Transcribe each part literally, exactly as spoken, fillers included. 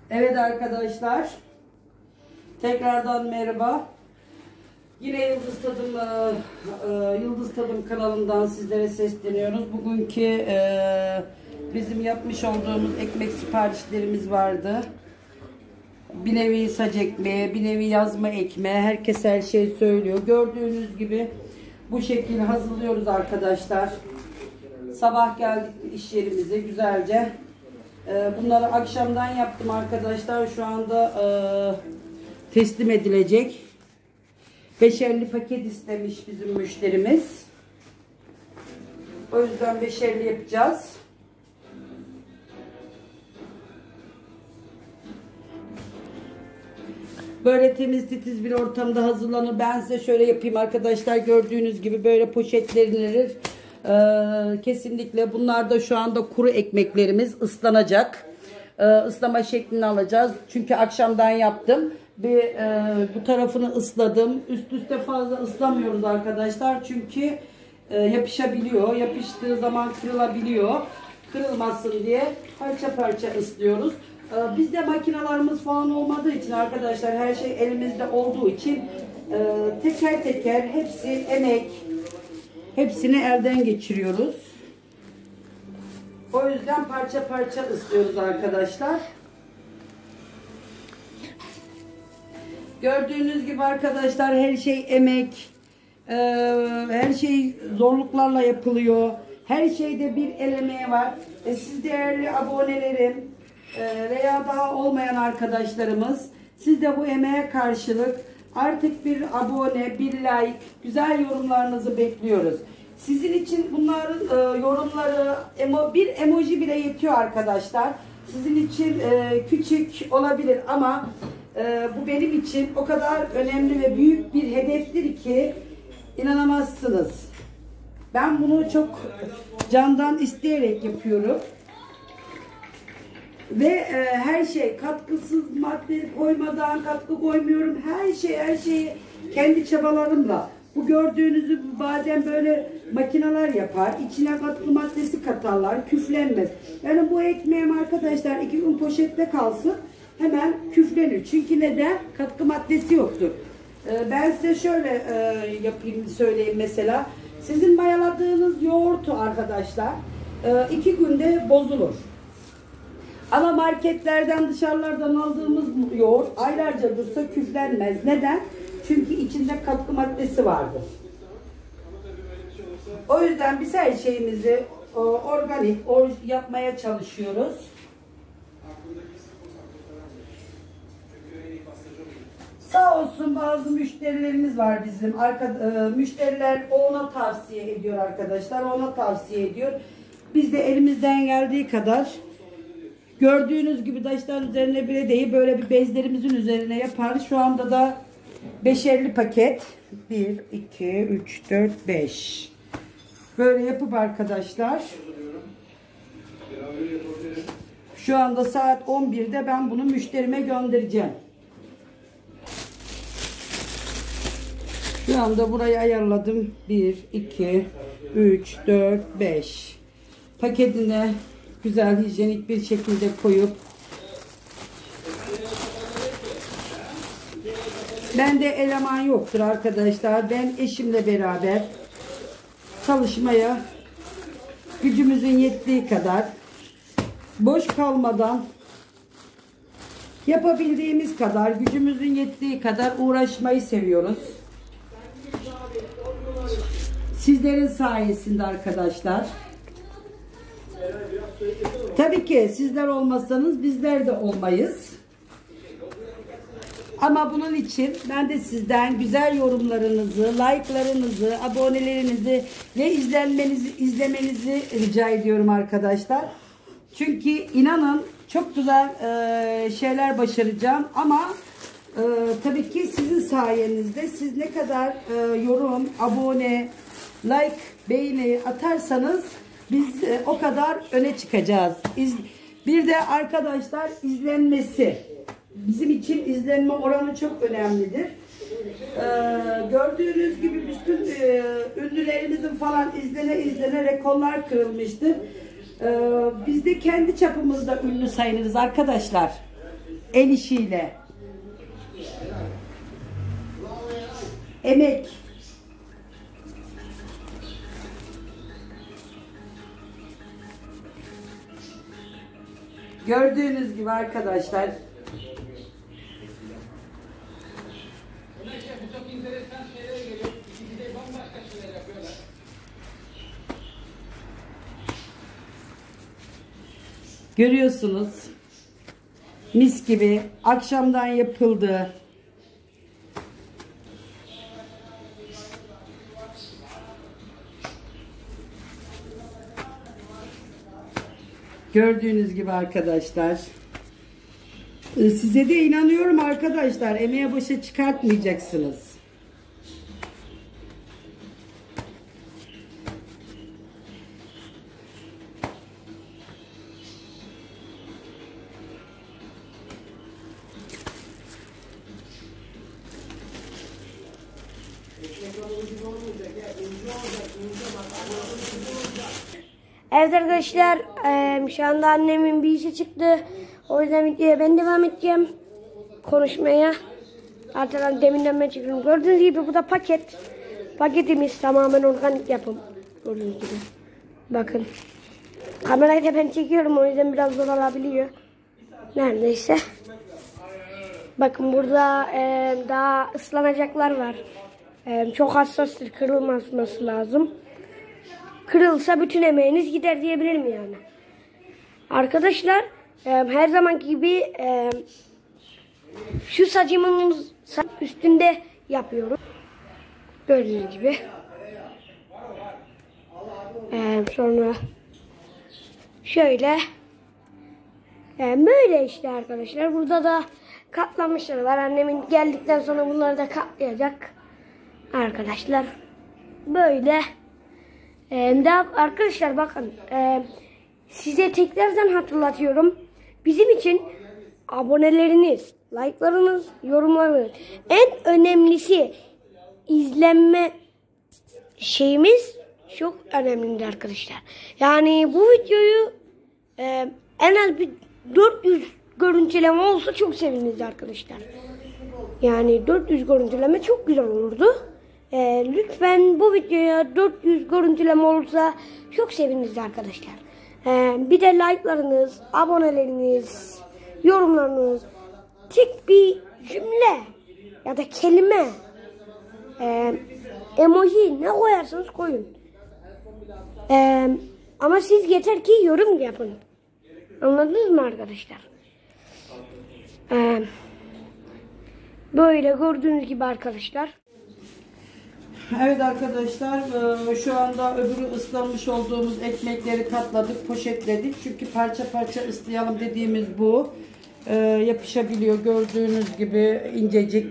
Evet arkadaşlar, tekrardan merhaba. Yine Yıldız Tadım e, Yıldız Tadım kanalından sizlere sesleniyoruz. Bugünkü e, bizim yapmış olduğumuz ekmek siparişlerimiz vardı. Bir nevi saç ekmeği, bir nevi yazma ekmeği. Herkes her şey söylüyor. Gördüğünüz gibi bu şekilde hazırlıyoruz arkadaşlar. Sabah geldik iş yerimize güzelce. Bunları akşamdan yaptım arkadaşlar. Şu anda e, teslim edilecek. Beşerli paket istemiş bizim müşterimiz. O yüzden beşerli yapacağız. Böyle temiz titiz bir ortamda hazırlanır. Ben size şöyle yapayım arkadaşlar. Gördüğünüz gibi böyle poşetlenilir. Ee, kesinlikle bunlar da şu anda kuru ekmeklerimiz ıslanacak. Ee, ıslama şeklini alacağız. Çünkü akşamdan yaptım. Bir, e, bu tarafını ısladım. Üst üste fazla ıslamıyoruz arkadaşlar. Çünkü e, yapışabiliyor. Yapıştığı zaman kırılabiliyor. Kırılmasın diye parça parça ıslıyoruz. Ee, bizde makinalarımız falan olmadığı için arkadaşlar, her şey elimizde olduğu için e, teker teker hepsi emek. Hepsini elden geçiriyoruz. O yüzden parça parça ıslıyoruz arkadaşlar. Gördüğünüz gibi arkadaşlar, her şey emek. Ee, her şey zorluklarla yapılıyor. Her şeyde bir el emeği var. E, siz değerli abonelerim e, veya daha olmayan arkadaşlarımız, siz de bu emeğe karşılık artık bir abone, bir like, güzel yorumlarınızı bekliyoruz. Sizin için bunların e, yorumları, emo, bir emoji bile yetiyor arkadaşlar. Sizin için e, küçük olabilir ama e, bu benim için o kadar önemli ve büyük bir hedeftir ki inanamazsınız. Ben bunu çok candan isteyerek yapıyorum. Ve e, her şey katkısız madde koymadan, katkı koymuyorum. Her şey, her şeyi kendi çabalarımla. Bu gördüğünüzü bazen böyle makineler yapar. İçine katkı maddesi katarlar. Küflenmez. Yani bu ekmeğim arkadaşlar iki gün poşette kalsın, hemen küflenir. Çünkü neden? Katkı maddesi yoktur. E, ben size şöyle e, yapayım, söyleyeyim mesela. Sizin mayaladığınız yoğurtu arkadaşlar e, iki günde bozulur. Ama marketlerden, dışarılardan aldığımız yoğurt aylarca dursa küflenmez. Neden? Çünkü içinde katkı maddesi vardır. O yüzden biz her şeyimizi o, organik or, yapmaya çalışıyoruz. Sağ olsun bazı müşterilerimiz var bizim. Arka, e, müşteriler ona tavsiye ediyor arkadaşlar. Ona tavsiye ediyor. Biz de elimizden geldiği kadar, gördüğünüz gibi taşların üzerine bile değil, böyle bir bezlerimizin üzerine yaparız. Şu anda da beşerli paket. bir, iki, üç, dört, beş. Böyle yapıp arkadaşlar. Şu anda saat on birde ben bunu müşterime göndereceğim. Şu anda burayı ayarladım. bir, iki, üç, dört, beş. Paketine güzel hijyenik bir şekilde koyup, bende eleman yoktur arkadaşlar. Ben eşimle beraber çalışmaya gücümüzün yettiği kadar, boş kalmadan, yapabildiğimiz kadar, gücümüzün yettiği kadar uğraşmayı seviyoruz. Sizlerin sayesinde arkadaşlar. Tabii ki sizler olmasanız bizler de olmayız. Ama bunun için ben de sizden güzel yorumlarınızı, like'larınızı, abonelerinizi ve izlenmenizi, izlemenizi rica ediyorum arkadaşlar. Çünkü inanın çok güzel e, şeyler başaracağım ama e, tabii ki sizin sayenizde, siz ne kadar e, yorum, abone, like, beğeni atarsanız biz e, o kadar öne çıkacağız. İz, bir de arkadaşlar, izlenmesi. Bizim için izlenme oranı çok önemlidir. Ee, gördüğünüz gibi bütün e, ünlülerimizin falan izlene izlene rekorlar kırılmıştır. Ee, biz de kendi çapımızda ünlü sayılırız arkadaşlar. El işiyle. Emek. Gördüğünüz gibi arkadaşlar. Görüyorsunuz. Mis gibi akşamdan yapıldı. Gördüğünüz gibi arkadaşlar. Size de inanıyorum arkadaşlar. Emeğe boşa çıkartmayacaksınız. Evet arkadaşlar, e, şu anda annemin bir işi çıktı. O yüzden videoya ben devam edeceğim konuşmaya. Artık deminden ben çıkıyorum. Gördüğünüz gibi bu da paket. Paketimiz tamamen organik yapım. Gördüğünüz gibi. Bakın. Kamerayı da ben çekiyorum, o yüzden biraz zor olabiliyor. Neredeyse. Bakın burada e, daha ıslanacaklar var. E, çok hassastır, kırılmaması lazım. Kırılsa bütün emeğiniz gider diyebilirim yani. Arkadaşlar e, her zamanki gibi e, şu saçımın üstünde yapıyorum. Gördüğünüz gibi. E, sonra şöyle e, böyle işte arkadaşlar. Burada da katlamışlar var. Annemin geldikten sonra bunları da katlayacak. Arkadaşlar böyle. Ee, daha arkadaşlar bakın e, size tekrardan hatırlatıyorum, bizim için aboneleriniz, like'larınız, yorumlarınız, en önemlisi izlenme şeyimiz çok önemlidir arkadaşlar. Yani bu videoyu e, en az bir dört yüz görüntüleme olsa çok seviniriz arkadaşlar. Yani dört yüz görüntüleme çok güzel olurdu. Ee, lütfen bu videoya dört yüz görüntüleme olursa çok seviniriz arkadaşlar. Ee, bir de like'larınız, aboneleriniz, yorumlarınız, tek bir cümle ya da kelime, e, emoji ne koyarsanız koyun. Ee, ama siz yeter ki yorum yapın. Anladınız mı arkadaşlar? Ee, böyle gördüğünüz gibi arkadaşlar. Evet arkadaşlar, şu anda öbürü ıslanmış olduğumuz ekmekleri katladık, poşetledik. Çünkü parça parça ıslayalım dediğimiz bu. Yapışabiliyor gördüğünüz gibi, incecik.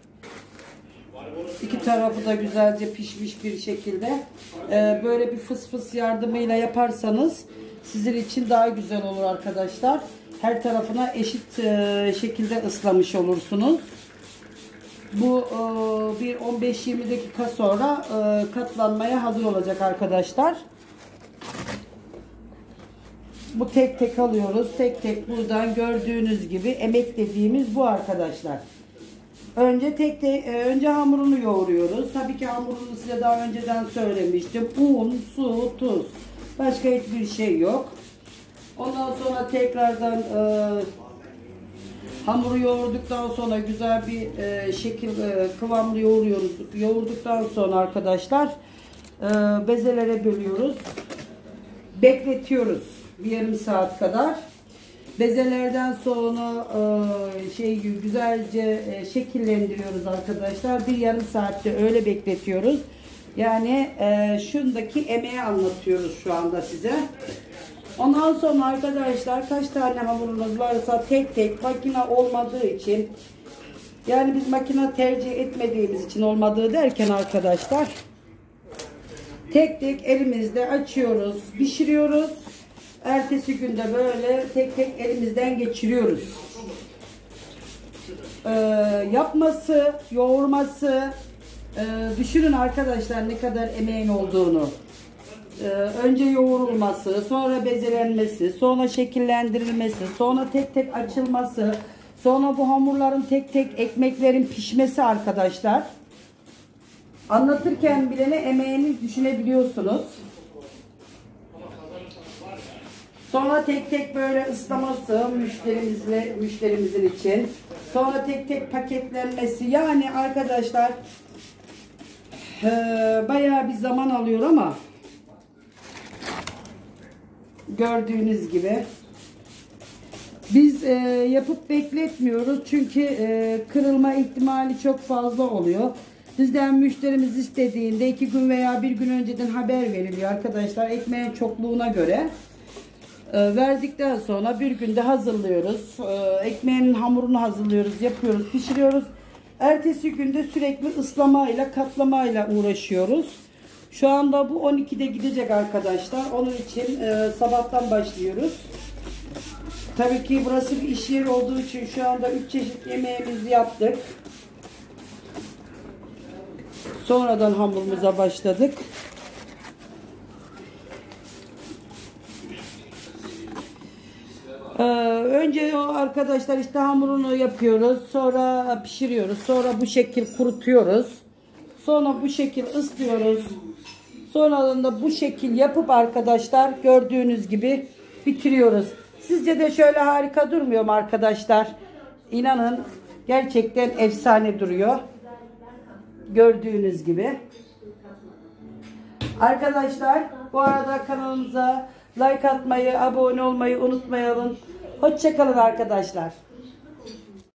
İki tarafı da güzelce pişmiş bir şekilde. Böyle bir fıs fıs yardımıyla yaparsanız sizin için daha güzel olur arkadaşlar. Her tarafına eşit şekilde ıslamış olursunuz. Bu bir on beş yirmi dakika sonra katlanmaya hazır olacak arkadaşlar. Bu tek tek alıyoruz. Tek tek buradan gördüğünüz gibi emek dediğimiz bu arkadaşlar. Önce tek tek önce hamurunu yoğuruyoruz. Tabii ki hamurunu size daha önceden söylemiştim. Un, su, tuz. Başka hiçbir şey yok. Ondan sonra tekrardan e, hamuru yoğurduktan sonra güzel bir e, şekil e, kıvamlı yoğuruyoruz. Yoğurduktan sonra arkadaşlar e, bezelere bölüyoruz. Bekletiyoruz bir yarım saat kadar. Bezelerden sonra e, şey güzelce e, şekillendiriyoruz arkadaşlar. Bir yarım saatte öyle bekletiyoruz. Yani e, şundaki emeği anlatıyoruz şu anda size. Ondan sonra arkadaşlar kaç tane hamurunuz varsa tek tek, makine olmadığı için, yani biz makine tercih etmediğimiz için, olmadığı derken arkadaşlar, tek tek elimizde açıyoruz, pişiriyoruz. Ertesi günde böyle tek tek elimizden geçiriyoruz. Ee, yapması, yoğurması, e, düşünün arkadaşlar ne kadar emeğin olduğunu. Ee, önce yoğurulması, sonra bezelenmesi, sonra şekillendirilmesi, sonra tek tek açılması, Sonra bu hamurların tek tek ekmeklerin pişmesi arkadaşlar. Anlatırken bile ne emeğini düşünebiliyorsunuz. Sonra tek tek böyle ıslaması müşterimizle müşterimizin için. Sonra tek tek paketlenmesi. Yani arkadaşlar e, bayağı bir zaman alıyor ama gördüğünüz gibi biz e, yapıp bekletmiyoruz. Çünkü e, kırılma ihtimali çok fazla oluyor. Bizden müşterimiz istediğinde iki gün veya bir gün önceden haber veriliyor arkadaşlar. Ekmeğin çokluğuna göre. E, verdikten sonra bir günde hazırlıyoruz. E, ekmeğin hamurunu hazırlıyoruz, yapıyoruz, pişiriyoruz. Ertesi günde sürekli ıslamayla, katlamayla uğraşıyoruz. Şu anda bu on ikide gidecek arkadaşlar. Onun için e, sabahtan başlıyoruz. Tabii ki burası bir iş yeri olduğu için şu anda üç çeşit yemeğimizi yaptık. Sonradan hamurumuza başladık. Ee, önce o arkadaşlar işte hamurunu yapıyoruz. Sonra pişiriyoruz. Sonra bu şekil kurutuyoruz. Sonra bu şekil ıslıyoruz. Sonradan da bu şekil yapıp arkadaşlar gördüğünüz gibi bitiriyoruz. Sizce de şöyle harika durmuyor mu arkadaşlar? İnanın gerçekten efsane duruyor. Gördüğünüz gibi. Arkadaşlar bu arada kanalımıza like atmayı, abone olmayı unutmayalım. Hoşça kalın arkadaşlar.